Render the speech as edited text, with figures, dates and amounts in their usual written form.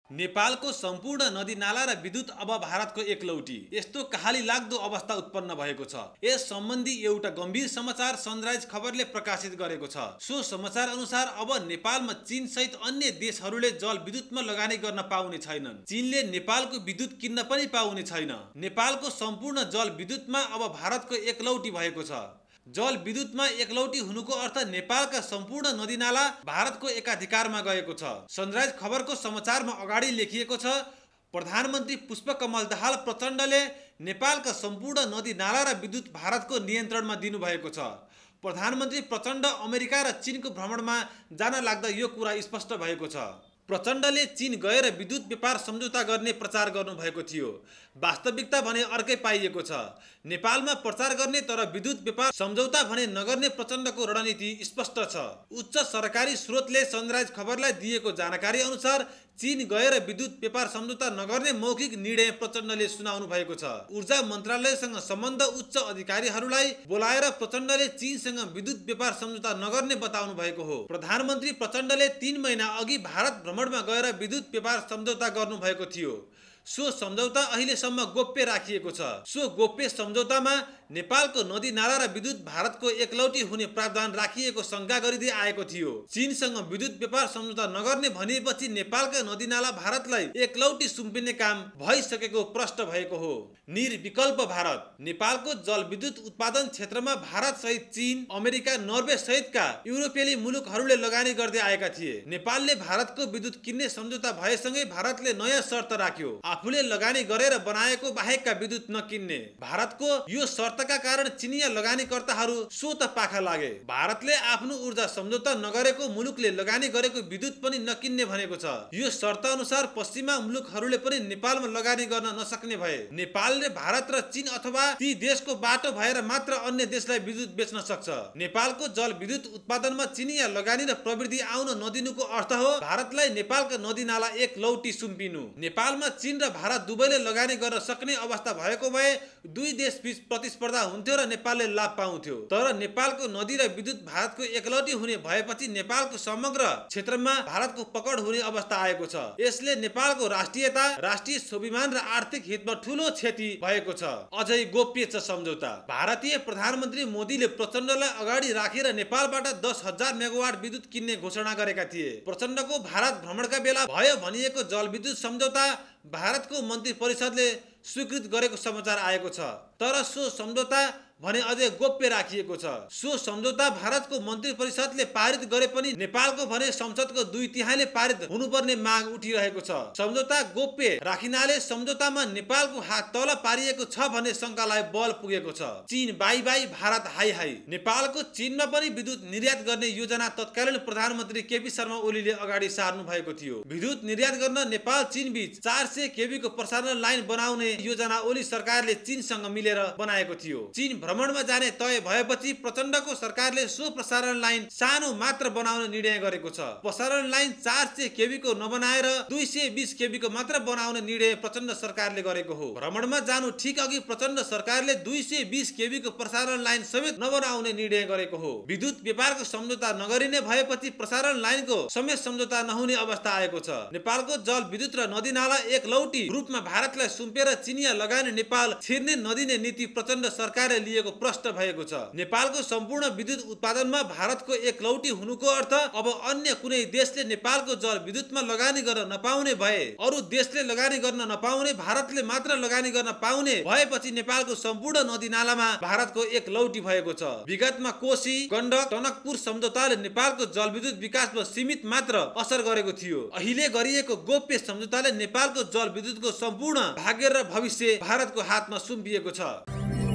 नेपालको सम्पूर्ण नदी नाला र विद्युत अब भारतको एकलौटी, यस्तो कहाली लाग्दो अवस्था उत्पन्न भएको छ। यस सम्बन्धी एउटा गम्भीर समाचार सनराइज खबरले प्रकाशित गरेको छ। सो समाचार अनुसार अब नेपालमा चीन सहित अन्य देशहरूले जल विद्युतमा लगानी गर्न पाउने छैनन्। चीनले नेपालको विद्युत किन्न पनि पाउने छैन। नेपालको सम्पूर्ण जल विद्युतमा अब भारतको एकलौटी भएको छ। जल विद्युतमा एकलौटी हुनुको अर्थ नेपालका सम्पूर्ण नदीनाला भारतको एकाधिकारमा गएको छ। सनराइज खबरको समाचारमा अगाडि लेखिएको छ, प्रधानमन्त्री पुष्पकमल दाहाल प्रचण्डले नेपालका सम्पूर्ण नदीनाला र विद्युत भारतको नियन्त्रणमा दिनुभएको छ। प्रधानमन्त्री प्रचण्ड अमेरिका र चीनको भ्रमणमा जान लाग्दा यो कुरा स्पष्ट भएको छ। प्रचण्डले चीन गएर विद्युत व्यापार सम्झौता गर्ने प्रचार गर्नुभएको थियो। वास्तविकता भने अर्कै पाइएको छ। नेपालमा प्रचार गर्ने तर विद्युत व्यापार सम्झौता भने नगर्ने प्रचण्डको रणनीति स्पष्ट छ। उच्च सरकारी स्रोतले सनराइज खबरलाई दिएको जानकारी अनुसार चीन गएर विद्युत व्यापार सम्झौता नगर्ने मौखिक निर्णय प्रचण्डले सुनाउनु भएको छ। ऊर्जा मन्त्रालयसँग सम्बन्ध उच्च अधिकारीहरूलाई बोलाएर प्रचण्डले चीनसँग विद्युत व्यापार सम्झौता नगर्ने बताउनु भएको हो। प्रधानमन्त्री प्रचण्डले 3 महिना अघि भारत भ्रमणमा गएर विद्युत व्यापार सम्झौता गर्नुभएको थियो। सो सम्झौता अहिलेसम्म गोप्य राखिएको छ। सो गोप्य सम्झौतामा नेपालको नदी नाला र विद्युत भारतको एकलौटी हुने प्रावधान राखिएको शंका गरिँदै आएको थियो। चीनसँग विद्युत व्यापार सम्झौता नगर्ने भनिएपछि नेपालका नदी नाला भारतलाई एकलौटी सुम्पिने काम भइसकेको प्रष्ट भएको हो। निर्विकल्प भारत। नेपालको जलविद्युत उत्पादन क्षेत्रमा भारत सहित चीन, अमेरिका, नर्वे सहितका युरोपेली मुलुकहरूले लगानी गर्दै आएका थिए। नेपालले भारतको विद्युत किन्ने सम्झौता भएसँगै भारतले नयाँ शर्त राख्यो, आफूले लगानी गरेर बनाएको बाहेकका विद्युत नकिन्ने। भारतको यो शर्तका कारण चिनिया लगानीकर्ताहरू स्वत पाखा लागे। भारतले आफ्नो ऊर्जा सम्झौता नगरेको मुलुकले लगानी गरेको विद्युत पनि नकिन्ने भनेको छ। यो शर्त अनुसार पश्चिमा मुलुकहरूले पनि नेपालमा लगानी गर्न नसक्ने भए। नेपालले भारत र चीन अथवा ती देशको बाटो भएर मात्र अन्य देशलाई विद्युत बेच्न सक्छ। नेपालको जल विद्युत उत्पादनमा चिनिया लगानी र प्रवृत्ति आउन नदिनुको अर्थ हो भारतलाई नेपालका नदी नाला एकलौटी सुम्पिनु। नेपालमा चीन र भारत दुवैले लगानी गर्न सक्ने अवस्था भएको भए दुई देश बीच प्रतिस्पर्धा हुन्थ्यो र नेपालले लाभ पाउँथ्यो। तर नेपालको नदी र विद्युत भारतको एकलौटी हुने भएपछि नेपालको समग्र क्षेत्रमा भारतको पकड हुने अवस्था आएको छ। यसले नेपालको राष्ट्रियता, राष्ट्रिय स्वाभिमान र आर्थिक हितमा ठूलो क्षति भएको छ। अझै गोप्य छ सम्झौता। भारतीय प्रधानमन्त्री मोदीले प्रचण्डलाई अगाडि राखेर नेपालबाट 10,000 मेगावाट विद्युत किन्ने घोषणा गरेका थिए। प्रचण्डको भारत भ्रमणका बेला भयो भनिएको जलविद्युत सम्झौता भारतको मन्त्री परिषदले स्वीकृत गरेको समाचार आएको छ। तर सो सम्झौता भने अझै गोप्य राखिएको छ। सो सम्झौता भारतको मन्त्री परिषदले पारित गरे पनि नेपालको भने संसदको 2/3 पारित हुनुपर्ने माग उठिरहेको छ। सम्झौता गोप्य राखिनाले सम्झौतामा नेपालको हात तल पारिएको छ भन्ने शंकालाई बल पुगेको छ। चीन बाई बाई, भारत हाई हाई। नेपालको चीनमा पनि विद्युत निर्यात गर्ने योजना तत्कालीन प्रधानमन्त्री केपी शर्मा ओलीले अगाडि सार्नु भएको थियो। विद्युत निर्यात गर्न नेपाल चीन बीच 400 केबी को प्रसारण लाइन बनाउने योजना ओली सरकारले चीनसँग मिलेर बनाएको थियो। चीन भ्रमणमा जाने तय भएपछि प्रचण्डको सरकारले सो प्रसारण लाइन सानो मात्र बनाउने निर्णय गरेको छ। प्रसारण लाइन 400 केबी को नबनाएर 220 केबी को मात्र बनाउने निर्णय प्रचण्ड सरकारले गरेको हो। भ्रमणमा जानु ठीक अघि प्रचण्ड सरकारले 220 केबी को प्रसारण लाइन समेत नबनाउने निर्णय गरेको हो। विद्युत व्यापारको सम्झौता नगरिने भएपछि प्रसारण लाइनको समेत सम्झौता नहुने अवस्था आएको छ। नेपालको जल विद्युत र नदी नाला एकलौटी रूपमा भारतलाई सुम्पेर चिनिया लगानी नेपाल छिर्ने नदिने नीति प्रचण्ड सरकारले लिएको प्रष्ट भएको छ। नेपालको सम्पूर्ण विद्युत उत्पादनमा भारतको एकलौटी हुनुको अर्थ अब अन्य कुनै देशले नेपालको जल विद्युतमा लगानी गर्न नपाउने भए, अरू देशले लगानी गर्न नपाउने, भारतले मात्र लगानी गर्न पाउने भएपछि नेपालको सम्पूर्ण नदी नालामा भारतको एकलौटी भएको छ। विगतमा कोशी, गण्डक, टनकपुर सम्झौताले नेपालको जलविद्युत विकासमा सीमित मात्र असर गरेको थियो। अहिले गरिएको गोप्य सम्झौताले नेपालको जलविद्युतको सम्पूर्ण भाग्य र भविष्य भारतको हातमा सुम्पिएको छ।